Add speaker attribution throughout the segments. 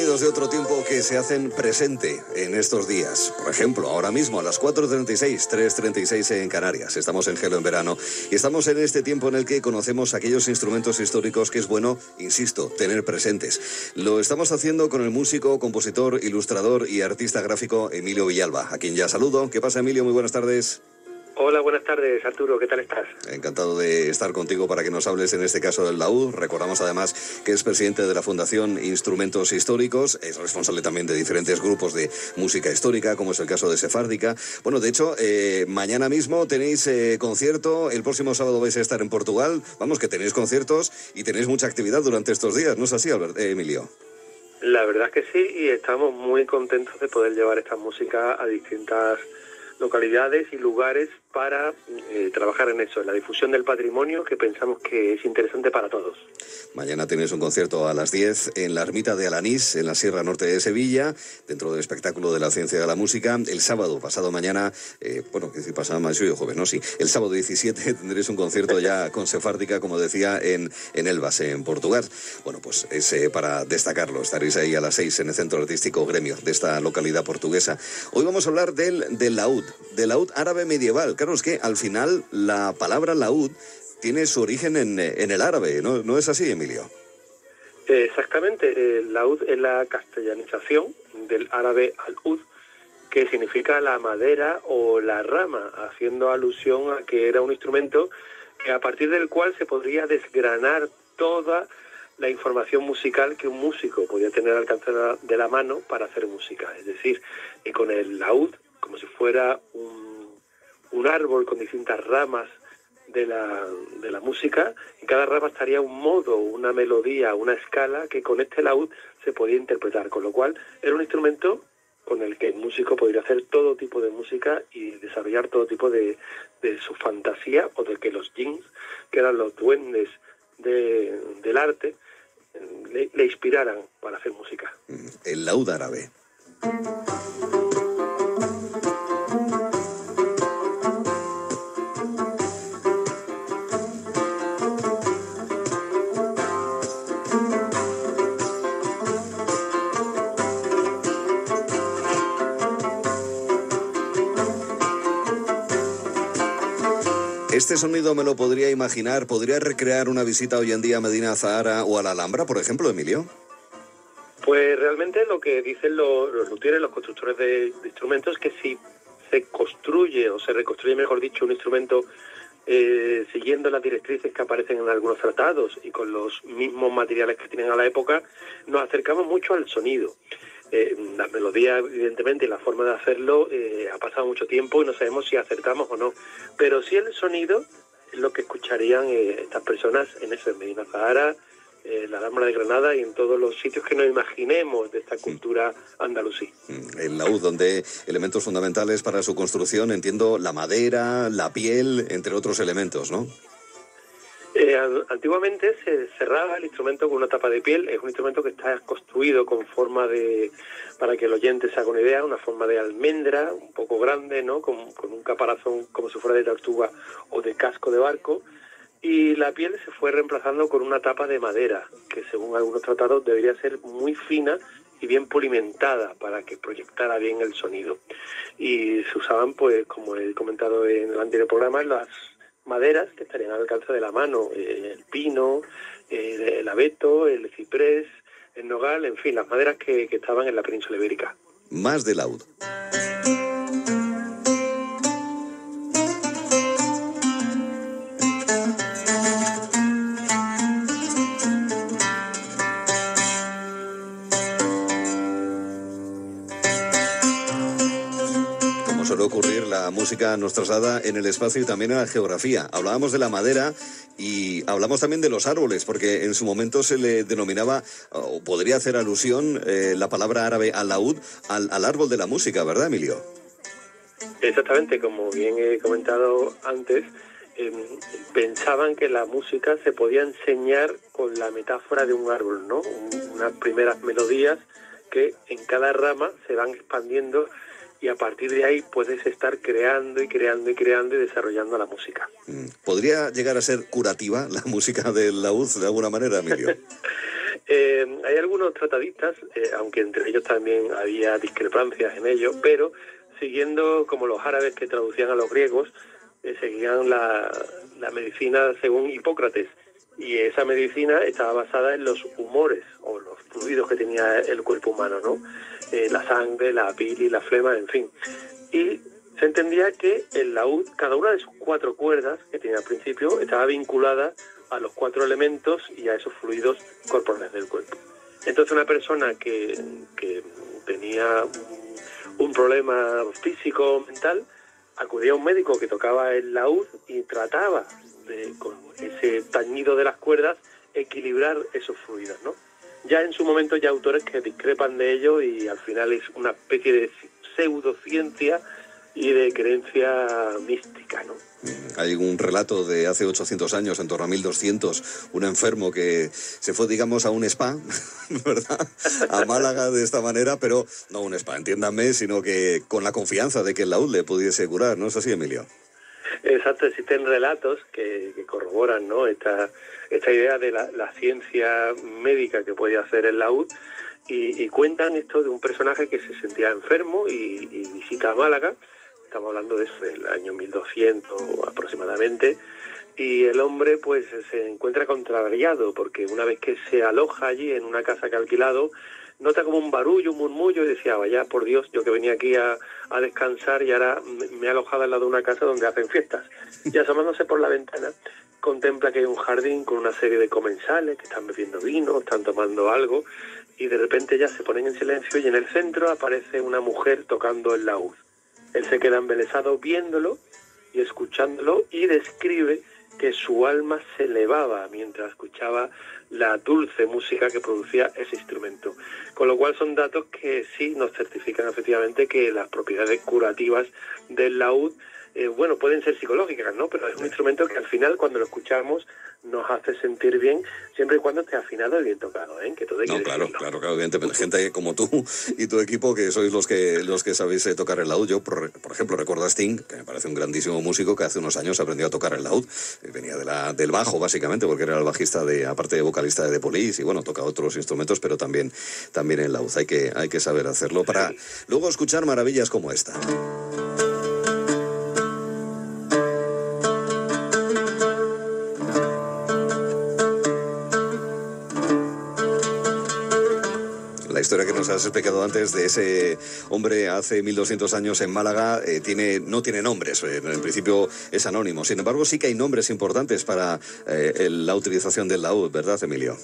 Speaker 1: sonidos de otro tiempo que se hacen presente en estos días. Por ejemplo, ahora mismo a las 4:36, 3:36 en Canarias. Estamos en Gelo en verano y estamos en este tiempo en el que conocemos aquellos instrumentos históricos que es bueno, insisto, tener presentes. Lo estamos haciendo con el músico, compositor, ilustrador y artista gráfico Emilio Villalba, a quien ya saludo. ¿Qué pasa, Emilio? Muy buenas tardes.
Speaker 2: Hola, buenas tardes, Arturo, ¿qué tal estás?
Speaker 1: Encantado de estar contigo para que nos hables en este caso del laúd. Recordamos además que es presidente de la Fundación Instrumentos Históricos, es responsable también de diferentes grupos de música histórica, como es el caso de Sefárdica. Bueno, de hecho, mañana mismo tenéis concierto, el próximo sábado vais a estar en Portugal. Vamos, que tenéis conciertos y tenéis mucha actividad durante estos días, ¿no es así, Emilio?
Speaker 2: La verdad es que sí, y estamos muy contentos de poder llevar esta música a distintas localidades y lugares para trabajar en eso, en la difusión del patrimonio, que pensamos que es interesante para todos.
Speaker 1: Mañana tenéis un concierto a las 10 en la ermita de Alanís, en la Sierra Norte de Sevilla, dentro del espectáculo de la ciencia de la música. El sábado, pasado mañana, pasado mañana, soy jueves, ¿no? Sí. El sábado 17 tendréis un concierto ya con Sefárdica, como decía, en Elvas, en Portugal. Bueno, pues es para destacarlo. Estaréis ahí a las 6 en el Centro Artístico Gremio de esta localidad portuguesa. Hoy vamos a hablar del laúd árabe medieval. Claro, es que al final la palabra laúd tiene su origen en el árabe, ¿no es así, Emilio?
Speaker 2: Exactamente, el laúd es la castellanización del árabe al-ud, que significa la madera o la rama, haciendo alusión a que era un instrumento que a partir del cual se podría desgranar toda la información musical que un músico podía tener al alcance de la mano para hacer música. Es decir, que con el laúd, como si fuera un árbol con distintas ramas de la música, en cada rama estaría un modo, una melodía, una escala que con este laúd se podía interpretar, con lo cual era un instrumento con el que el músico podría hacer todo tipo de música y desarrollar todo tipo de su fantasía, o de que los jinns, que eran los duendes del arte, le inspiraran para hacer música.
Speaker 1: El laúd árabe. Este sonido me lo podría imaginar, ¿podría recrear una visita hoy en día a Medina Zahara o a la Alhambra, por ejemplo, Emilio?
Speaker 2: Pues realmente lo que dicen los luthieres, los constructores de instrumentos, es que si se construye, o se reconstruye, mejor dicho, un instrumento siguiendo las directrices que aparecen en algunos tratados y con los mismos materiales que tienen a la época, nos acercamos mucho al sonido. La melodía, evidentemente, y la forma de hacerlo ha pasado mucho tiempo y no sabemos si acertamos o no, pero sí el sonido es lo que escucharían estas personas en eso, en Medina Zahara, la Alhambra de Granada y en todos los sitios que nos imaginemos de esta cultura andalusí.
Speaker 1: El laúd, donde elementos fundamentales para su construcción, entiendo, la madera, la piel, entre otros elementos, ¿no?
Speaker 2: Antiguamente se cerraba el instrumento con una tapa de piel. Es un instrumento que está construido con forma de, para que el oyente se haga una idea, una forma de almendra, un poco grande, ¿no? Con un caparazón como si fuera de tortuga o de casco de barco. Y la piel se fue reemplazando con una tapa de madera, que según algunos tratados debería ser muy fina y bien pulimentada para que proyectara bien el sonido. Y se usaban, pues, como he comentado en el anterior programa, las maderas que estarían al alcance de la mano, el pino, el abeto, el ciprés, el nogal, en fin, las maderas que estaban en la península ibérica.
Speaker 1: Más de laúd. Suele ocurrir, la música nos traslada en el espacio y también en la geografía. Hablábamos de la madera y hablamos también de los árboles, porque en su momento se le denominaba, o podría hacer alusión, la palabra árabe al-laúd, al árbol de la música, ¿verdad, Emilio?
Speaker 2: Exactamente, como bien he comentado antes, pensaban que la música se podía enseñar con la metáfora de un árbol, ¿no? Unas primeras melodías que en cada rama se van expandiendo y a partir de ahí puedes estar creando y creando y creando y desarrollando la música.
Speaker 1: ¿Podría llegar a ser curativa la música del laúd de alguna manera, Emilio?
Speaker 2: Hay algunos tratadistas, aunque entre ellos también había discrepancias en ello, pero siguiendo como los árabes que traducían a los griegos, seguían la medicina según Hipócrates, y esa medicina estaba basada en los humores o los fluidos que tenía el cuerpo humano, ¿no? La sangre, la bilis, la flema, en fin. Y se entendía que el laúd, cada una de sus 4 cuerdas que tenía al principio, estaba vinculada a los 4 elementos y a esos fluidos corporales del cuerpo. Entonces una persona que tenía un problema físico o mental, acudía a un médico que tocaba el laúd y trataba de, con ese tañido de las cuerdas, equilibrar esos fluidos, ¿no? Ya en su momento hay autores que discrepan de ello y al final es una especie de pseudociencia y de creencia mística, ¿no?
Speaker 1: Hay un relato de hace 800 años, en torno a 1200, un enfermo que se fue, digamos, a un spa, ¿verdad? A Málaga de esta manera, pero no un spa, entiéndanme, sino que con la confianza de que el laúd le pudiese curar, ¿no es así, Emilio?
Speaker 2: Exacto, existen relatos que corroboran, ¿no?, esta idea de la ciencia médica que podía hacer el laúd, y cuentan esto de un personaje que se sentía enfermo y visita a Málaga. Estamos hablando de eso, del año 1200 aproximadamente, y el hombre pues se encuentra contrariado porque una vez que se aloja allí en una casa que ha alquilado, nota como un barullo, un murmullo, y decía, vaya, por Dios, yo que venía aquí a descansar y ahora me he alojado al lado de una casa donde hacen fiestas. Y asomándose por la ventana, contempla que hay un jardín con una serie de comensales que están bebiendo vino, están tomando algo, y de repente ya se ponen en silencio y en el centro aparece una mujer tocando el laúd. Él se queda embelesado viéndolo y escuchándolo, y describe que su alma se elevaba mientras escuchaba la dulce música que producía ese instrumento. Con lo cual son datos que sí nos certifican efectivamente que las propiedades curativas del laúd, bueno, pueden ser psicológicas, ¿no? Pero es un instrumento que al final, cuando lo escuchamos, nos hace sentir bien, siempre y cuando esté afinado y bien tocado, ¿eh? Que todo hay que
Speaker 1: decirlo. Claro, evidentemente, gente como tú y tu equipo, que sois los que sabéis tocar el laúd. Yo, por ejemplo, recuerdo a Sting, que me parece un grandísimo músico, que hace unos años aprendió a tocar el laúd. Venía del bajo, básicamente, porque era el bajista, aparte de vocalista de The Police, y bueno, toca otros instrumentos, pero también el laúd. Hay que saber hacerlo para luego escuchar maravillas como esta. La historia que nos has explicado antes de ese hombre hace 1200 años en Málaga no tiene nombres, en principio es anónimo. Sin embargo, sí que hay nombres importantes para la utilización del laúd, ¿verdad, Emilio?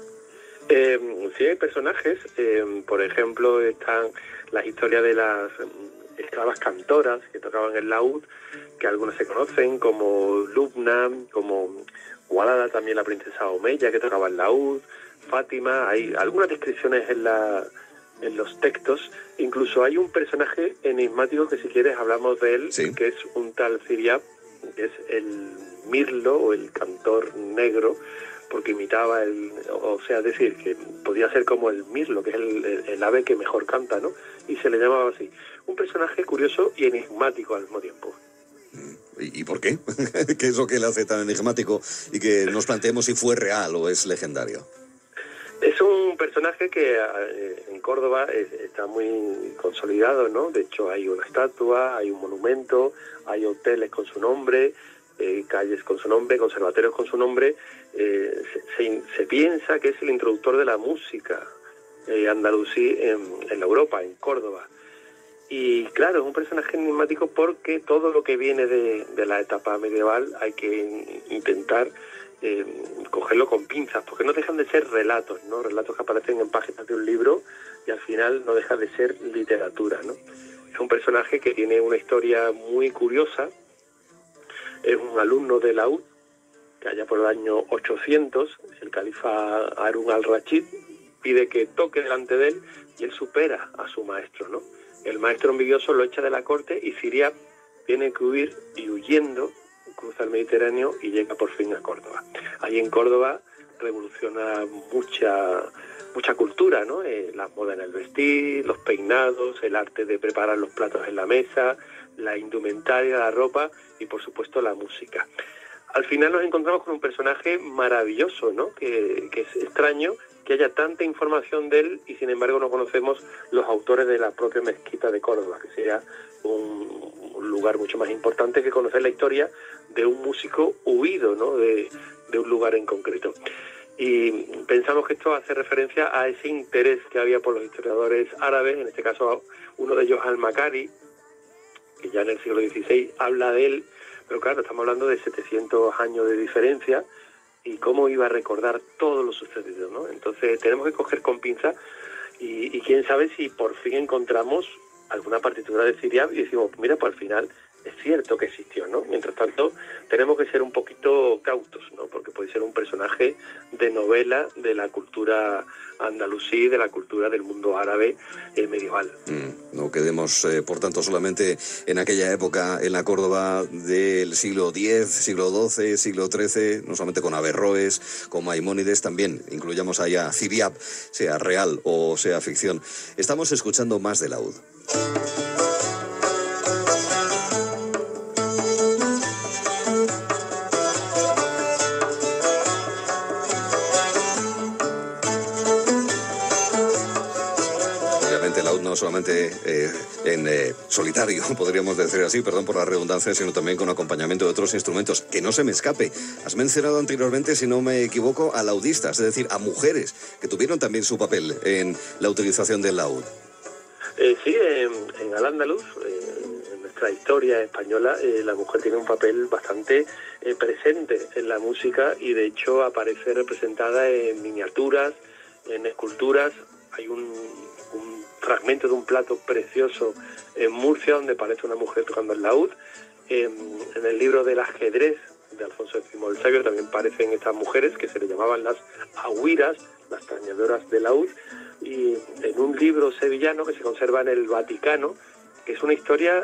Speaker 2: Sí, hay personajes. Por ejemplo, están las historias de las esclavas cantoras que tocaban el laúd, que algunos se conocen, como Lubna, como Walada, también la princesa Omeya, que tocaba el laúd, Fátima. Hay algunas descripciones en los textos. Incluso hay un personaje enigmático que, si quieres, hablamos de él, sí, que es un tal Ziryab, que es el mirlo o el cantor negro, porque imitaba es decir, que podía ser como el mirlo, que es el ave que mejor canta, ¿no? Y se le llamaba así. Un personaje curioso y enigmático al mismo tiempo.
Speaker 1: ¿Y por qué? ¿Qué es lo que le hace tan enigmático y que nos planteemos si fue real o es legendario?
Speaker 2: Es un personaje que en Córdoba está muy consolidado, ¿no? De hecho, hay una estatua, hay un monumento, hay hoteles con su nombre, calles con su nombre, conservatorios con su nombre. Se piensa que es el introductor de la música andalusí en Europa, en Córdoba. Y claro, es un personaje enigmático porque todo lo que viene de la etapa medieval hay que intentar cogerlo con pinzas, porque no dejan de ser relatos, ¿no? Relatos que aparecen en páginas de un libro y al final no deja de ser literatura, ¿no? Es un personaje que tiene una historia muy curiosa. Es un alumno de laúd, que allá por el año 800, el califa Harún al-Rachid pide que toque delante de él y él supera a su maestro, ¿no? El maestro envidioso lo echa de la corte y Ziryab tiene que huir, y huyendo cruza el Mediterráneo y llega por fin a Córdoba. Ahí en Córdoba revoluciona mucha cultura, ¿no? La moda en el vestir, los peinados, el arte de preparar los platos en la mesa, la indumentaria, la ropa y por supuesto la música. al final nos encontramos con un personaje maravilloso, ¿no? Que es extraño que haya tanta información de él y sin embargo no conocemos los autores de la propia mezquita de Córdoba, que sería un lugar mucho más importante que conocer la historia de un músico huido, ¿no? de un lugar en concreto. Y pensamos que esto hace referencia a ese interés que había por los historiadores árabes, en este caso uno de ellos al-Makari, que ya en el siglo XVI habla de él, pero claro, estamos hablando de 700 años de diferencia, y cómo iba a recordar todo lo sucedido, ¿no? Entonces tenemos que coger con pinza y quién sabe si por fin encontramos alguna partitura de Ziryab y decimos, mira, pues al final es cierto que existió, ¿no? Mientras tanto, tenemos que ser un poquito cautos, ¿no? Porque puede ser un personaje de novela de la cultura andalusí, de la cultura del mundo árabe medieval.
Speaker 1: No quedemos, por tanto, solamente en aquella época, en la Córdoba del siglo X, siglo XII, siglo XIII, no solamente con Averroes, con Maimónides, también incluyamos allá Ziryab, sea real o sea ficción. Estamos escuchando más de laúd. No solamente en solitario, podríamos decir así, perdón por la redundancia, sino también con acompañamiento de otros instrumentos. Que no se me escape, has mencionado anteriormente, si no me equivoco, a laudistas, es decir, a mujeres que tuvieron también su papel en la utilización del laúd.
Speaker 2: Sí, en Al-Ándalus, en nuestra historia española, la mujer tiene un papel bastante presente en la música y de hecho aparece representada en miniaturas, en esculturas. Hay un fragmento de un plato precioso en Murcia donde aparece una mujer tocando el laúd. En el libro del ajedrez de Alfonso X el Sabio también aparecen estas mujeres que se le llamaban las agüiras, las tañedoras de laúd, y en un libro sevillano que se conserva en el Vaticano, que es una historia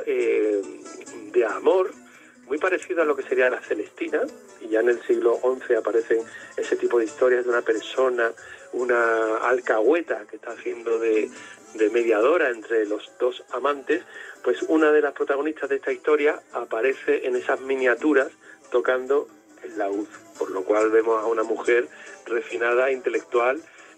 Speaker 2: de amor muy parecida a lo que sería la Celestina, y ya en el siglo XI aparecen ese tipo de historias de una persona, una alcahueta que está haciendo de mediadora entre los dos amantes. Pues una de las protagonistas de esta historia aparece en esas miniaturas tocando el laúd, por lo cual vemos a una mujer refinada, intelectual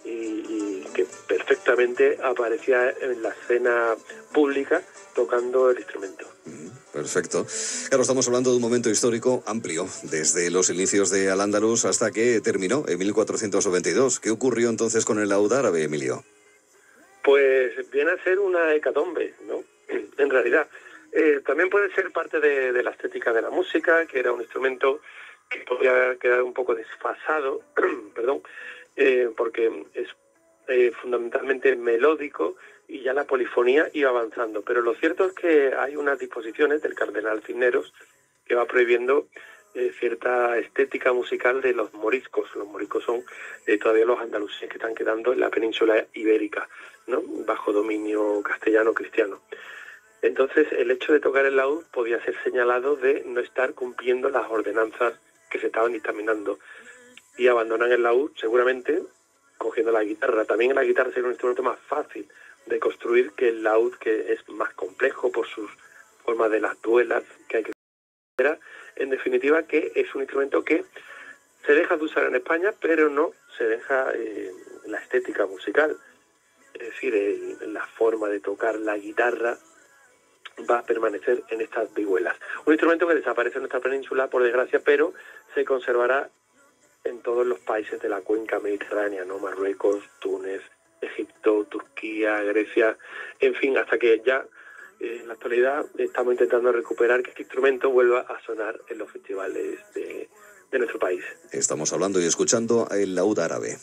Speaker 2: y que perfectamente aparecía en la escena pública tocando el instrumento.
Speaker 1: Perfecto. Claro, estamos hablando de un momento histórico amplio, desde los inicios de Al-Ándalus hasta que terminó en 1492. ¿Qué ocurrió entonces con el laúd árabe, Emilio?
Speaker 2: Pues viene a ser una hecatombe, ¿no? En realidad. También puede ser parte de la estética de la música, que era un instrumento que podría quedar un poco desfasado, perdón, porque es fundamentalmente melódico y ya la polifonía iba avanzando. Pero lo cierto es que hay unas disposiciones del cardenal Cisneros que va prohibiendo cierta estética musical de los moriscos. Los moriscos son todavía los andalusíes que están quedando en la península ibérica, ¿no? Bajo dominio castellano-cristiano. Entonces, el hecho de tocar el laúd podía ser señalado de no estar cumpliendo las ordenanzas que se estaban dictaminando. Y abandonan el laúd, seguramente, cogiendo la guitarra. También la guitarra sería un instrumento más fácil de construir que el laúd, que es más complejo por sus formas de las duelas que hay que hacer. En definitiva, que es un instrumento que se deja de usar en España, pero no se deja la estética musical. Es decir, la forma de tocar la guitarra va a permanecer en estas vihuelas. Un instrumento que desaparece en nuestra península, por desgracia, pero se conservará en todos los países de la cuenca mediterránea, ¿no? Marruecos, Túnez, Egipto, Turquía, Grecia, en fin, hasta que ya en la actualidad estamos intentando recuperar que este instrumento vuelva a sonar en los festivales de nuestro país.
Speaker 1: Estamos hablando y escuchando el laúd árabe.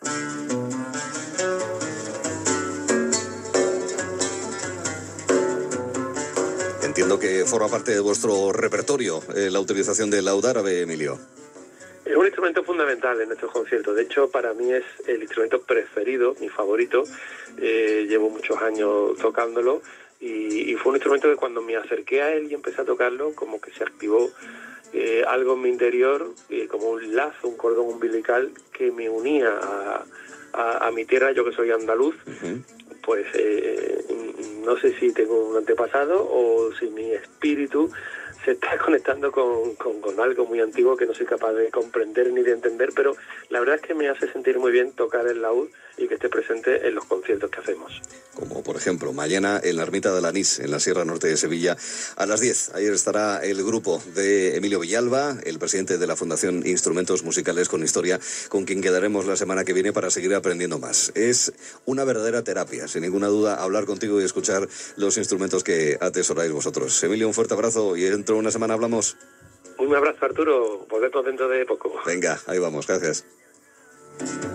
Speaker 1: Entiendo que forma parte de vuestro repertorio la utilización del laúd árabe, Emilio.
Speaker 2: Es un instrumento fundamental en nuestros conciertos. De hecho, para mí es el instrumento preferido, mi favorito. Llevo muchos años tocándolo y fue un instrumento que cuando me acerqué a él y empecé a tocarlo, como que se activó algo en mi interior, como un lazo, un cordón umbilical que me unía a mi tierra. Yo que soy andaluz, pues no sé si tengo un antepasado o si mi espíritu se está conectando con algo muy antiguo que no soy capaz de comprender ni de entender, pero la verdad es que me hace sentir muy bien tocar el laúd y que esté presente en los conciertos que hacemos.
Speaker 1: Como por ejemplo, mañana en la Ermita de Alanís, en la Sierra Norte de Sevilla, a las 10. Ayer estará el grupo de Emilio Villalba, el presidente de la Fundación Instrumentos Musicales con Historia, con quien quedaremos la semana que viene para seguir aprendiendo más. Es una verdadera terapia, sin ninguna duda, hablar contigo y escuchar los instrumentos que atesoráis vosotros. Emilio, un fuerte abrazo y dentro de una semana hablamos.
Speaker 2: Un abrazo, Arturo. Volvemos dentro de poco.
Speaker 1: Venga, ahí vamos. Gracias.